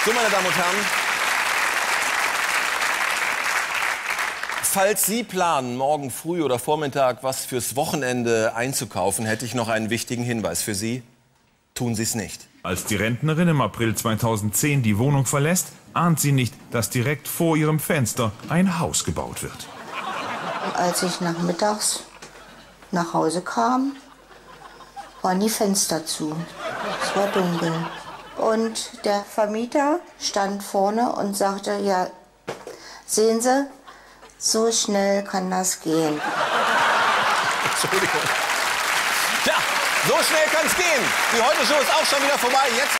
So, meine Damen und Herren, falls Sie planen, morgen früh oder Vormittag was fürs Wochenende einzukaufen, hätte ich noch einen wichtigen Hinweis für Sie. Tun Sie es nicht. Als die Rentnerin im April 2010 die Wohnung verlässt, ahnt sie nicht, dass direkt vor ihrem Fenster ein Haus gebaut wird. Als ich nachmittags nach Hause kam, waren die Fenster zu. Es war dunkel. Und der Vermieter stand vorne und sagte, ja, sehen Sie, so schnell kann das gehen. Entschuldigung. Tja, so schnell kann es gehen. Die Heute-Show ist auch schon wieder vorbei. Jetzt